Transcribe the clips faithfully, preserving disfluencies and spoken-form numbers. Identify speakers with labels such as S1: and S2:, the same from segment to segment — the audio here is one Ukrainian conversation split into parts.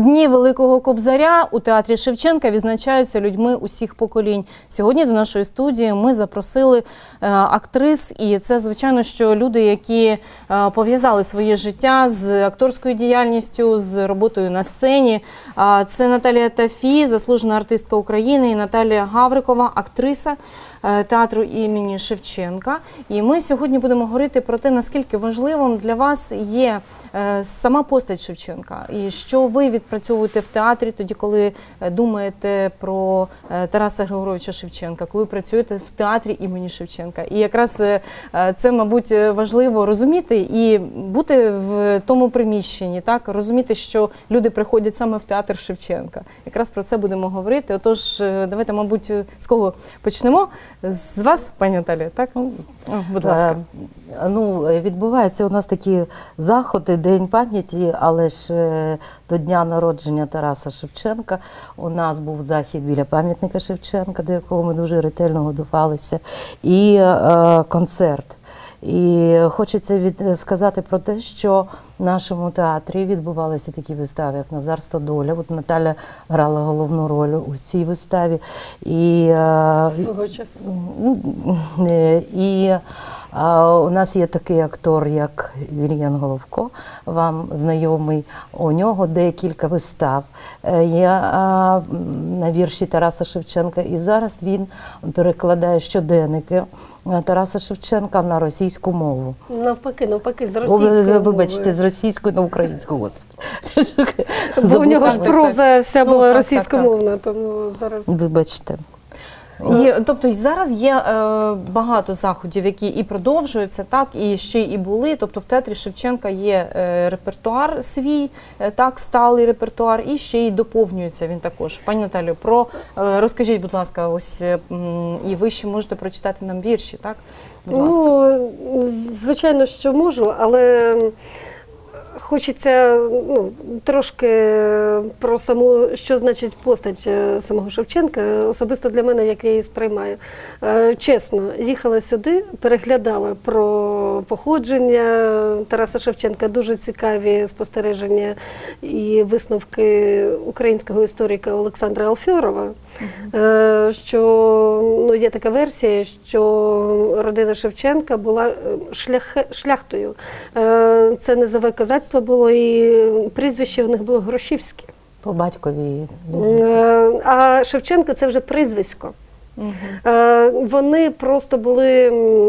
S1: Дні Великого Кобзаря у театрі Шевченка відзначаються людьми усіх поколінь. Сьогодні до нашої студії ми запросили актрис, і це, звичайно, що люди, які пов'язали своє життя з акторською діяльністю, з роботою на сцені. Це Наталія Тафі, заслужена артистка України, і Наталія Гаврикова, актриса театру імені Шевченка. І ми сьогодні будемо говорити про те, наскільки важливим для вас є сама постать Шевченка, і що ви відпрацьовуєте в театрі тоді, коли думаєте про Тараса Григоровича Шевченка, коли працюєте в театрі імені Шевченка. І якраз це, мабуть, важливо розуміти і бути в тому приміщенні, так, розуміти, що люди приходять саме в театр Шевченка. Якраз про це будемо говорити. Отож, давайте, мабуть, з кого почнемо? З вас, пані Наталія, так? О, будь ласка.
S2: Ну, відбуваються у нас такі заходи, День пам'яті, але ж до дня народження Тараса Шевченка у нас був захід біля пам'ятника Шевченка, до якого ми дуже ретельно готувалися, і е, концерт. І хочеться від, сказати про те, що в нашому театрі відбувалися такі вистави, як «Назарство доля». От Наталя грала головну роль у цій виставі. І,
S3: свого часу.
S2: І а, у нас є такий актор, як Вільян Головко, вам знайомий. У нього декілька вистав є а, на вірші Тараса Шевченка. І зараз він перекладає щоденники Тараса Шевченка на російську мову.
S3: Навпаки, навпаки, з російської мови.
S2: Вибачте, з російської на українську, господи.
S3: Бо в нього ж проза вся була російськомовна, тому зараз...
S2: Вибачте.
S1: І, тобто зараз є е, багато заходів, які і продовжуються, так, і ще і були. Тобто в театрі Шевченка є е, репертуар свій, е, так, сталий репертуар, і ще й доповнюється він також. Пані Наталію, про е, розкажіть, будь ласка, ось е, і ви ще можете прочитати нам вірші, так? Будь ласка.
S3: Ну, звичайно, що можу, але хочеться, ну, трошки про саму, що значить постать самого Шевченка, особисто для мене, як я її сприймаю. Чесно, їхала сюди, переглядала про походження Тараса Шевченка, дуже цікаві спостереження і висновки українського історика Олександра Алфьорова, uh-huh. що, ну, є така версія, що родина Шевченка була шлях, шляхтою. Це низове козацтво було, і прізвище у них було Грошівське.
S2: По батькові.
S3: А Шевченко – це вже прізвисько. Uh-huh. Вони просто були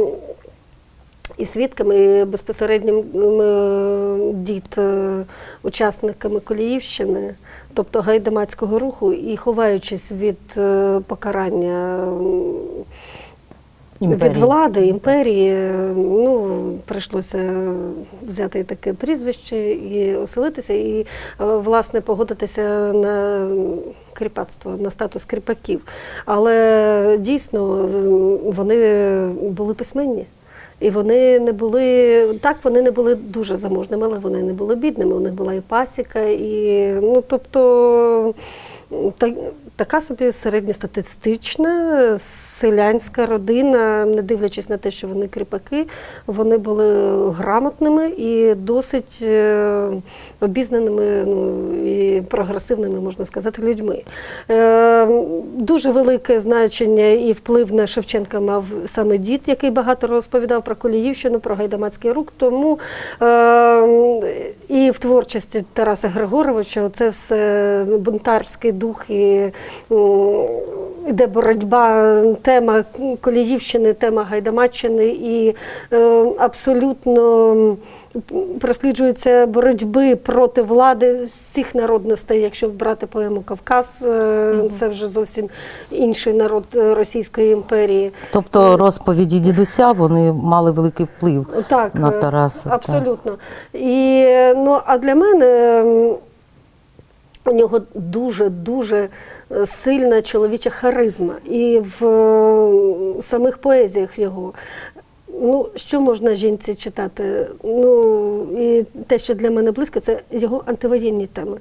S3: і свідками, і безпосереднім дід учасниками Коліївщини, тобто гайдамацького руху, і ховаючись від покарання Імперії. Від влади, імперії, ну, прийшлося взяти таке прізвище і оселитися, і, власне, погодитися на кріпацтво, на статус кріпаків. Але, дійсно, вони були письменні. І вони не були, так, вони не були дуже заможними, але вони не були бідними. У них була і пасіка, і, ну, тобто, так, така собі середньостатистична селянська родина, не дивлячись на те, що вони кріпаки, вони були грамотними і досить обізнаними, ну, і прогресивними, можна сказати, людьми. Дуже велике значення і вплив на Шевченка мав саме дід, який багато розповідав про Коліївщину, про гайдамацький рух, тому і в творчості Тараса Григоровича це все бунтарський дух, і йде боротьба, тема Коліївщини, тема Гайдамаччини, і е, абсолютно просліджуються боротьби проти влади всіх народностей. Якщо брати поему «Кавказ», е, mm-hmm. це вже зовсім інший народ Російської імперії.
S2: Тобто розповіді дідуся, вони мали великий вплив
S3: так,
S2: на Тараса.
S3: Абсолютно. Так. І, ну, а для мене у нього дуже-дуже сильна чоловіча харизма. І в самих поезіях його. Ну, що можна жінці читати? Ну, і те, що для мене близько, це його антивоєнні теми.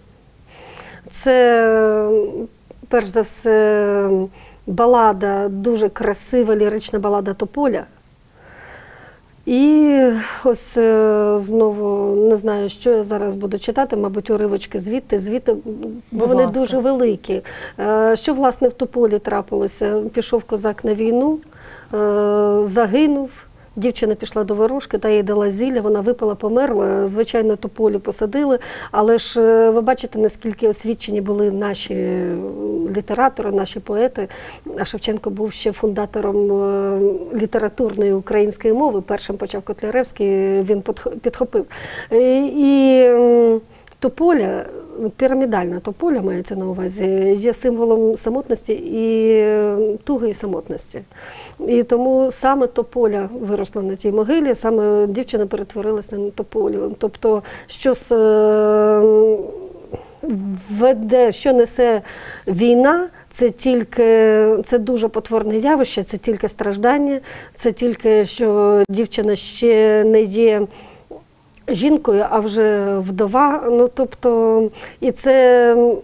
S3: Це, перш за все, балада, дуже красива лірична балада «Тополя». І ось е, знову не знаю, що я зараз буду читати, мабуть, уривочки звідти, звідти, бо
S1: Будь
S3: вони
S1: ласка.
S3: дуже великі. Е, Що, власне, в Тополі трапилося? Пішов козак на війну, е, загинув. Дівчина пішла до ворожки, та їй дала зілля, вона випила, померла. Звичайно, тополю посадили, але ж е, ви бачите, наскільки освічені були наші літератори, наші поети. А Шевченко був ще фундатором е, літературної української мови. Першим почав Котляревський, він подх- підхопив. І, і м, тополя, пірамідальна тополя мається на увазі, є символом самотності і е, туги і самотності. І тому саме тополя виросла на тій могилі, саме дівчина перетворилася на тополю. Тобто, що з, е, веде, що несе війна, це тільки, це дуже потворне явище, це тільки страждання, це тільки, що дівчина ще не є жінкою, а вже вдова. Ну, тобто, і це,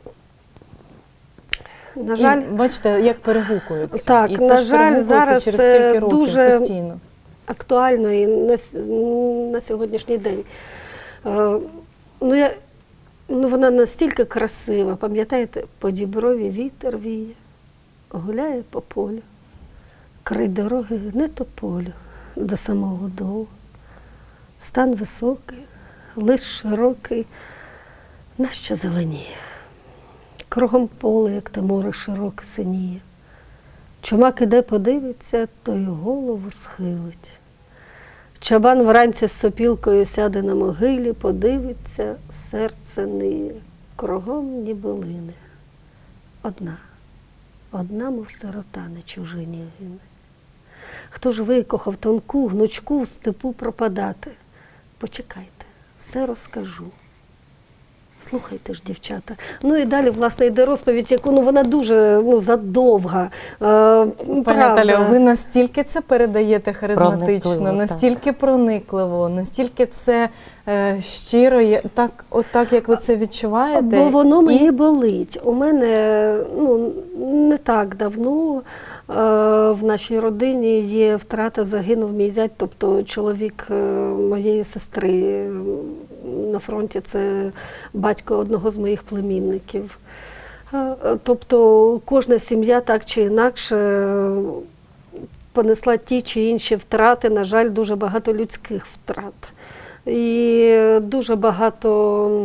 S3: на жаль,
S1: І бачите, як перегукуються.
S3: Так,
S1: і це
S3: на
S1: ж
S3: жаль,
S1: перегукується
S3: зараз
S1: через стільки років
S3: дуже
S1: постійно.
S3: актуально і на, с- на сьогоднішній день. Е, ну, я, ну, вона настільки красива, пам'ятаєте, по діброві вітер віє, гуляє по полю, край дороги гне тополю до самого долу. Стан високий, лиш широкий, нащо зеленіє. Кругом поле, як те море широке синіє. Чумак іде подивиться, то й голову схилить. Чабан вранці з сопілкою сяде на могилі, подивиться, серце ниє, кругом ніби лине. Одна, одна, мов сирота на чужині гине. Хто ж викохав тонку, гнучку в степу пропадати? Почекайте, все розкажу. Слухайте ж, дівчата. Ну і далі, власне, йде розповідь, яку, ну, вона дуже, ну, задовга. Е,
S1: Пані
S3: правда.
S1: Наталію, ви настільки це передаєте харизматично,
S2: Проникливо,
S1: настільки проникливо, настільки це е, щиро, є- так, от так, як ви це відчуваєте.
S3: Бо воно
S1: І-
S3: мені болить. У мене, ну, не так давно е, в нашій родині є втрата, загинув мій зять, тобто чоловік е, моєї сестри на фронті, це батько одного з моїх племінників. Е, Тобто кожна сім'я так чи інакше понесла ті чи інші втрати, на жаль, дуже багато людських втрат. І дуже багато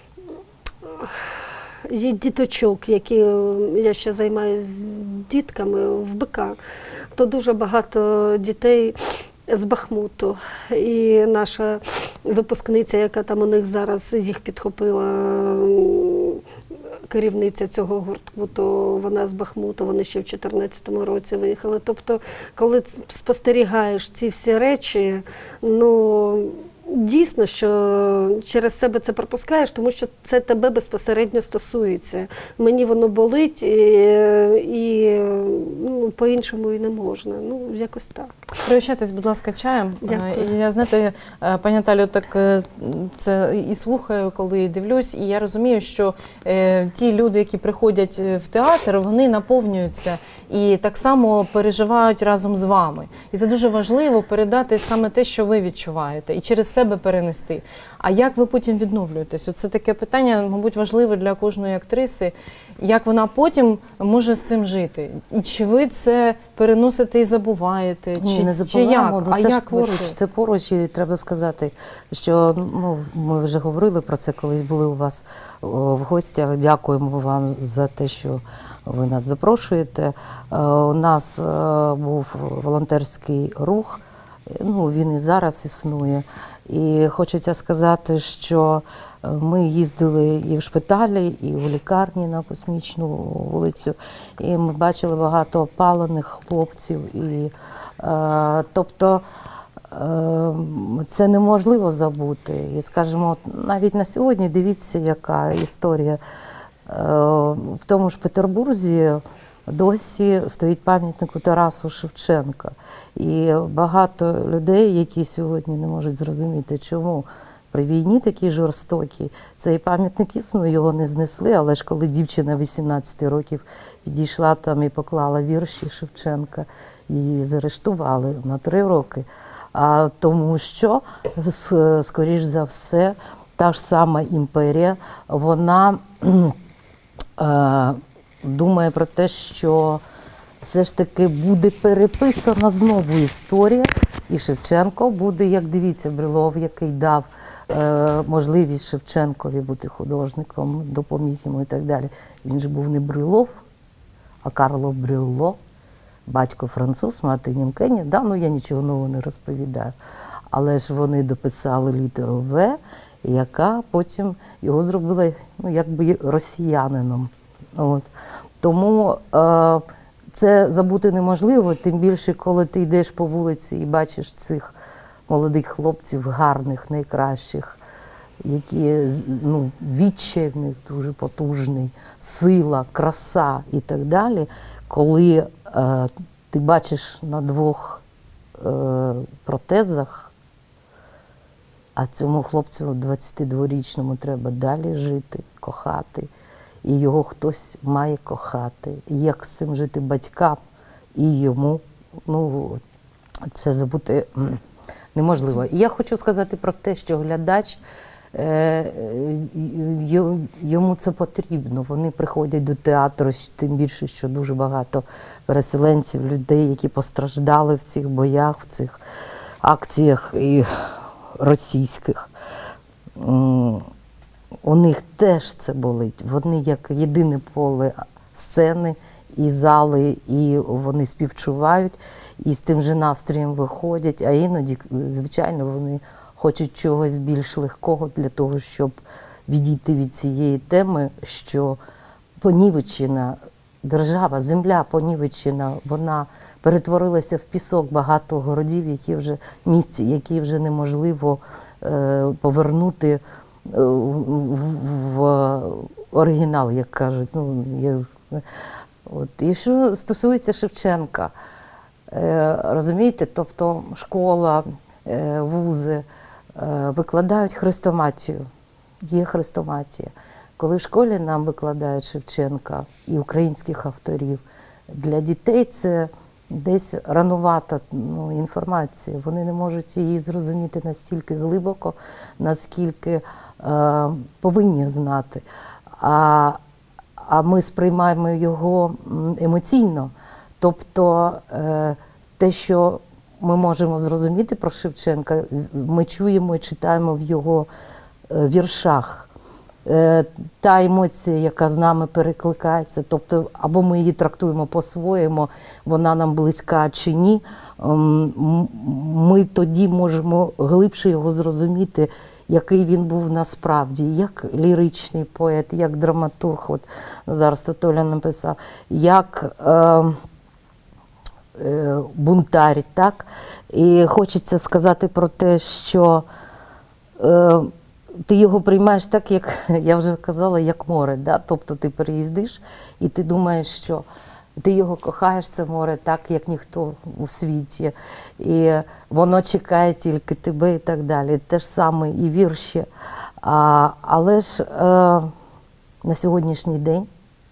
S3: є діточок, які я ще займаюся з дітками в БК, то дуже багато дітей з Бахмуту. І наша випускниця, яка там у них зараз їх підхопила, керівниця цього гуртку, то вона з Бахмуту, вони ще в дві тисячі чотирнадцятому році виїхали. Тобто, коли спостерігаєш ці всі речі, ну, дійсно, що через себе це пропускаєш, тому що це тебе безпосередньо стосується. Мені воно болить, і, і ну, по-іншому і не можна. Ну, якось так.
S1: Пригощайтесь, будь ласка, чаєм.
S3: Дякую.
S1: Е, Я, знаєте, е, пані Наталю, так е, це і слухаю, коли дивлюсь, і я розумію, що е, ті люди, які приходять в театр, вони наповнюються і так само переживають разом з вами. І це дуже важливо передати саме те, що ви відчуваєте, і через себе перенести. А як ви потім відновлюєтесь? Оце таке питання, мабуть, важливе для кожної актриси. Як вона потім може з цим жити? І чи ви це переносите і забуваєте?
S2: Ні,
S1: Чи,
S2: не
S1: чи
S2: забуваємо,
S1: як?
S2: ну,
S1: А
S2: це ж
S1: як ви
S2: поруч,
S1: це?
S2: це поруч, і треба сказати, що, ну, ми вже говорили про це, колись були у вас о, в гостях. Дякуємо вам за те, що ви нас запрошуєте. Е, У нас е, був волонтерський рух, ну, він і зараз існує. І хочеться сказати, що ми їздили і в шпиталі, і в лікарні на Космічну вулицю, і ми бачили багато опалених хлопців. І, е, тобто е, це неможливо забути. І, скажімо, навіть на сьогодні дивіться, яка історія. Е, в тому ж Петербурзі досі стоїть пам'ятнику Тарасу Шевченка. І багато людей, які сьогодні не можуть зрозуміти, чому при війні такі жорстокі. Цей пам'ятник існує, його не знесли, але ж коли дівчина вісімнадцяти років підійшла там і поклала вірші Шевченка, її заарештували на три роки. А тому що, скоріш за все, та ж сама імперія, вона е, думає про те, що все ж таки буде переписана знову історія, і Шевченко буде, як дивіться, Брюлов, який дав е, можливість Шевченкові бути художником, допоміг йому і так далі. Він же був не Брюлов, а Карло Брюлло, батько француз, мати німкеня. Да, ну я нічого нового не розповідаю. Але ж вони дописали літеру В, яка потім його зробила, ну, якби росіянином. От. Тому е, це забути неможливо, тим більше, коли ти йдеш по вулиці і бачиш цих молодих хлопців, гарних, найкращих, які, ну, відчай в них дуже потужний, сила, краса і так далі. Коли е, ти бачиш на двох е, протезах, а цьому хлопцю двадцятидворічному треба далі жити, кохати, і його хтось має кохати. І як з цим жити батькам і йому, ну, це забути неможливо. І я хочу сказати про те, що глядач, йому це потрібно. Вони приходять до театру, тим більше, що дуже багато переселенців, людей, які постраждали в цих боях, в цих акціях і російських. У них теж це болить. Вони як єдине поле сцени і зали, і вони співчувають, і з тим же настроєм виходять, а іноді, звичайно, вони хочуть чогось більш легкого для того, щоб відійти від цієї теми, що понівечена держава, земля понівечена, вона перетворилася в пісок, багато городів, які вже місць, які вже неможливо е, повернути е, в, в оригінал, як кажуть. Ну, я, от. І що стосується Шевченка, е, розумієте, тобто школа, е, вузи, викладають хрестоматію, є хрестоматія. Коли в школі нам викладають Шевченка і українських авторів, для дітей це десь ранувата, ну, інформація. Вони не можуть її зрозуміти настільки глибоко, наскільки е, повинні знати. А, а ми сприймаємо його емоційно. Тобто е, те, що ми можемо зрозуміти про Шевченка, ми чуємо і читаємо в його віршах. Та емоція, яка з нами перекликається, тобто або ми її трактуємо по-своєму, вона нам близька чи ні, ми тоді можемо глибше його зрозуміти, який він був насправді, як ліричний поет, як драматург, от зараз Толя написав, як е, бунтар, так? І хочеться сказати про те, що е, ти його приймаєш так, як, я вже казала, як море, да? Тобто ти переїздиш і ти думаєш, що ти його кохаєш, це море, так, як ніхто у світі, і воно чекає тільки тебе і так далі. Те ж саме і вірші. А, але ж е, на сьогоднішній день,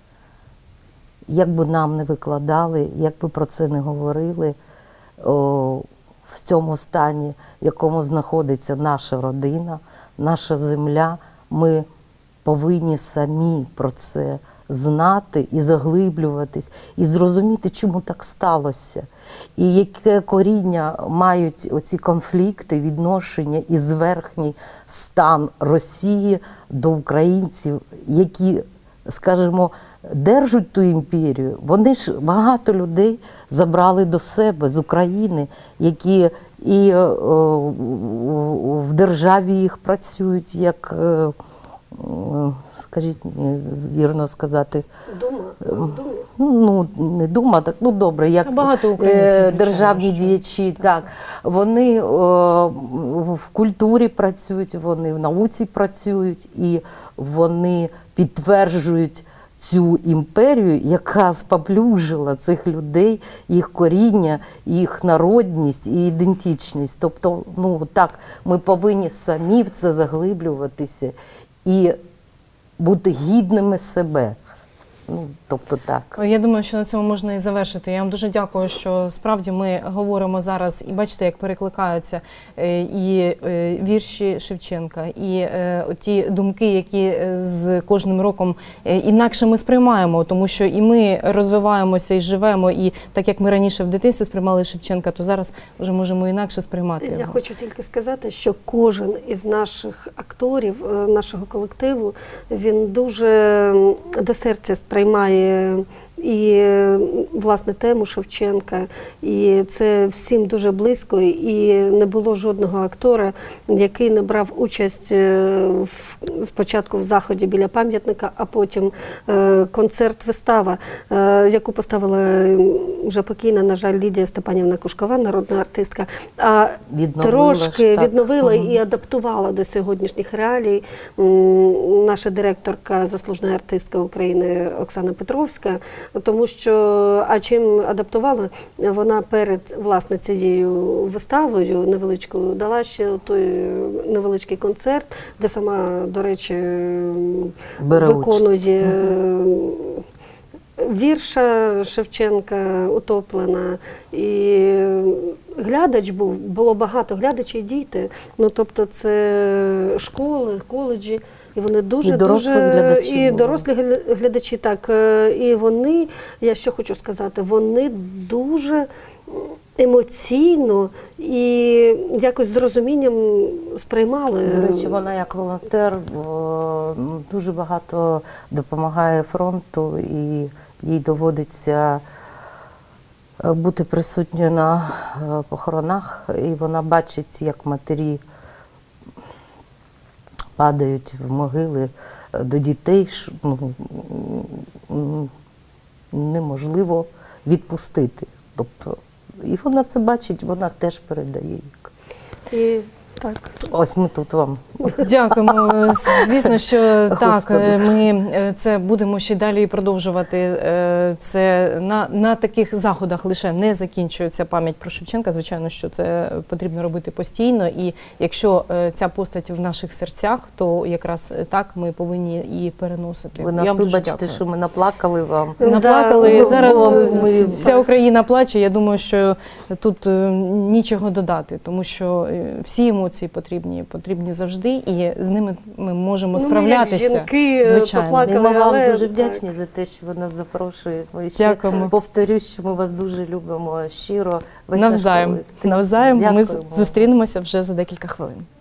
S2: як би нам не викладали, як би про це не говорили, о, в цьому стані, в якому знаходиться наша родина, наша земля, ми повинні самі про це знати і заглиблюватись, і зрозуміти, чому так сталося. І яке коріння мають оці конфлікти, відношення і зверхній стан Росії до українців, які, скажімо, держать ту імперію. Вони ж, багато людей забрали до себе з України, які і о, в державі їх працюють, як, скажіть, вірно сказати,
S3: Дума, дума.
S2: Ну, не дума, так, ну добре, як
S1: багато українців,
S2: державні
S1: звичайно,
S2: діячі, так. так. Вони о, в культурі працюють, вони в науці працюють, і вони підтверджують цю імперію, яка спаплюжила цих людей, їх коріння, їх народність і ідентичність. Тобто, ну так, ми повинні самі в це заглиблюватися і бути гідними себе. Ну, тобто так.
S1: Я думаю, що на цьому можна і завершити. Я вам дуже дякую, що справді ми говоримо зараз, і бачите, як перекликаються е, і е, вірші Шевченка, і е, ті думки, які з кожним роком е, інакше ми сприймаємо, тому що і ми розвиваємося, і живемо, і так як ми раніше в дитинстві сприймали Шевченка, то зараз вже можемо інакше сприймати його.
S3: Я хочу тільки сказати, що кожен із наших акторів, е, нашого колективу, він дуже до серця сприймає і, власне, тему Шевченка, і це всім дуже близько, і не було жодного актора, який не брав участь в, спочатку в заході біля пам'ятника, а потім е, концерт-вистава, е, яку поставила вже покійна, на жаль, Лідія Степанівна Кушкова, народна артистка, а
S2: Відновила
S3: трошки
S2: ж, так.
S3: відновила
S2: Угу.
S3: і адаптувала до сьогоднішніх реалій. М, Наша директорка, заслужена артистка України Оксана Петровська, тому що, а чим адаптувала, вона перед, власне, цією виставою невеличкою дала ще той невеличкий концерт, де сама, до речі,
S2: Бере
S3: виконує вірша Шевченка «Утоплена». І глядач був, було багато глядачів, діти, ну тобто це школи, коледжі. І вони дуже,
S2: і дорослі
S3: дуже,
S2: глядачі.
S3: і дорослі глядачі, так. І вони, я що хочу сказати, вони дуже емоційно і якось з розумінням сприймали.
S2: До речі, вона як волонтер о, дуже багато допомагає фронту, і їй доводиться бути присутньою на похоронах, і вона бачить, як матері падають в могили до дітей, ну, неможливо відпустити. Тобто, і вона це бачить, вона теж передає їх.
S3: І так.
S2: Ось ми тут вам.
S1: Дякуємо. Звісно, що так,
S2: Господи.
S1: ми це будемо ще далі продовжувати. Це на, на таких заходах лише не закінчується пам'ять про Шевченка. Звичайно, що це потрібно робити постійно. І якщо ця постать в наших серцях, то якраз так ми повинні і переносити.
S2: Ви нас
S1: Я вам дуже
S2: вибачте,
S1: дякую.
S2: що ми наплакали вам.
S1: Наплакали.
S3: Да,
S1: Зараз
S2: ну, ми-
S1: вся Україна плаче. Я думаю, що тут е, нічого додати, тому що е, всі емоції потрібні, потрібні завжди, і з ними ми можемо
S3: Ну, ми,
S1: справлятися.
S3: як жінки,
S1: звичайно.
S3: поплакали.
S2: І ми вам
S3: але
S2: дуже
S3: так.
S2: вдячні за те, що ви нас запрошуєте. Ми ще
S1: Дякуємо.
S2: повторюю, що ми вас дуже любимо щиро. Весь наш
S1: Навзаєм.
S2: колектив.
S1: Навзаєм. Ми
S2: Дякуємо.
S1: з- зустрінемося вже за декілька хвилин.